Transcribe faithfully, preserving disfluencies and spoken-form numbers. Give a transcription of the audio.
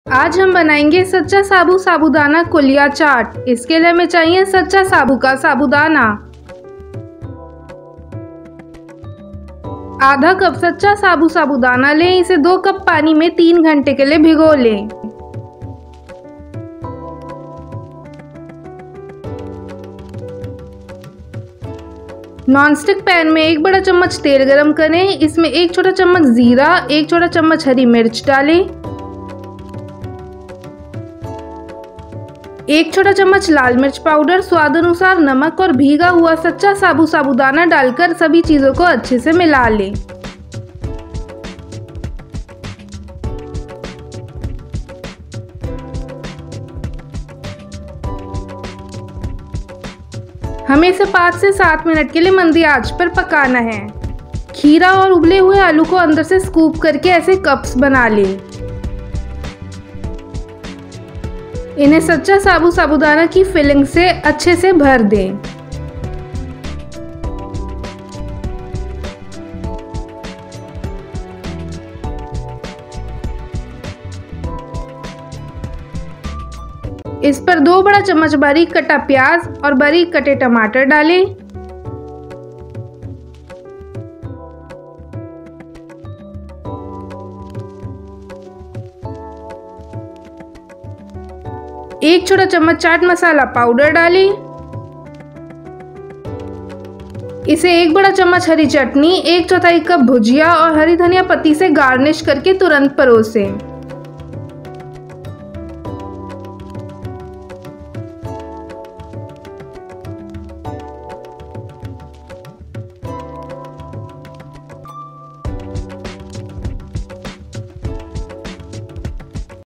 आज हम बनाएंगे सच्चा साबू साबूदाना कुलिया चाट। इसके लिए हमें चाहिए सच्चा साबू का साबूदाना। आधा कप सच्चा साबू साबूदाना लें। इसे दो कप पानी में तीन घंटे के लिए भिगो लें। नॉनस्टिक पैन में एक बड़ा चम्मच तेल गरम करें। इसमें एक छोटा चम्मच जीरा, एक छोटा चम्मच हरी मिर्च डालें, एक छोटा चम्मच लाल मिर्च पाउडर, स्वाद अनुसार नमक और भीगा हुआ सच्चा साबू साबूदाना डालकर सभी चीजों को अच्छे से मिला लें। हमें इसे पाँच से सात मिनट के लिए मंदी आंच पर पकाना है। खीरा और उबले हुए आलू को अंदर से स्कूप करके ऐसे कप्स बना लें। इन्हें सच्चा साबू साबूदाना की फिलिंग से अच्छे से भर दें। इस पर दो बड़ा चम्मच बारीक कटा प्याज और बारीक कटे टमाटर डालें। एक छोटा चम्मच चाट मसाला पाउडर डालें। इसे एक बड़ा चम्मच हरी चटनी, एक चौथाई कप भुजिया और हरी धनिया पत्ती से गार्निश करके तुरंत परोसें।